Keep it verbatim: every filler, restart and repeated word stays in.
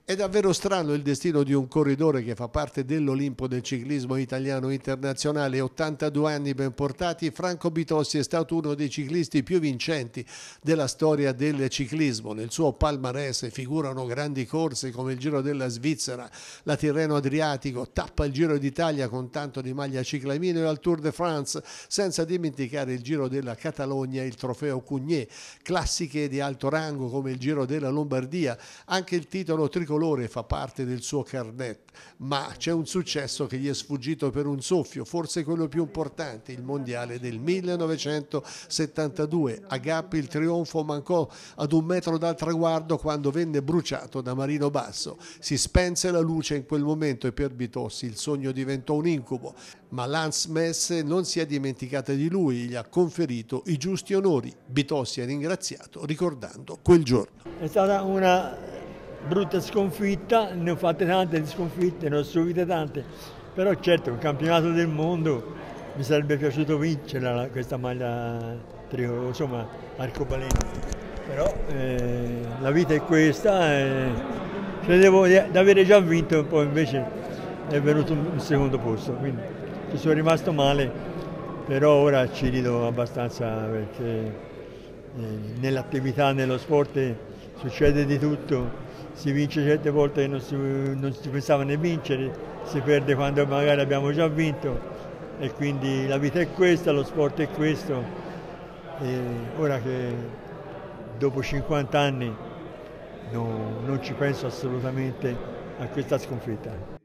È davvero strano il destino di un corridore che fa parte dell'Olimpo del ciclismo italiano internazionale. ottantadue anni ben portati, Franco Bitossi è stato uno dei ciclisti più vincenti della storia del ciclismo. Nel suo palmarès figurano grandi corse come il Giro della Svizzera, la Tirreno Adriatico, tappa il Giro d'Italia con tanto di maglia ciclamino e al Tour de France, senza dimenticare il Giro della Catalogna e il Trofeo Cugnet, classiche di alto rango come il Giro della Lombardia. Anche il titolo tricolore fa parte del suo carnet, ma c'è un successo che gli è sfuggito per un soffio, forse quello più importante, il mondiale del millenovecentosettantadue. A Gap il trionfo mancò ad un metro dal traguardo quando venne bruciato da Marino Basso. Si spense la luce in quel momento e per Bitossi il sogno diventò un incubo, ma Lance Messe non si è dimenticata di lui, gli ha conferito i giusti onori. Bitossi ha ringraziato ricordando quel giorno. È stata una brutta sconfitta, ne ho fatte tante di sconfitte, ne ho subite tante, però certo un campionato del mondo mi sarebbe piaciuto vincerla questa maglia tricolore, insomma arcobaleno, però eh, la vita è questa, eh, credevo di avere già vinto e poi invece è venuto un secondo posto, quindi ci sono rimasto male, però ora ci rido abbastanza perché eh, nell'attività, nello sport eh, succede di tutto. Si vince certe volte che non si, non si pensava né vincere, si perde quando magari abbiamo già vinto e quindi la vita è questa, lo sport è questo e ora che dopo cinquanta anni no, non ci penso assolutamente a questa sconfitta.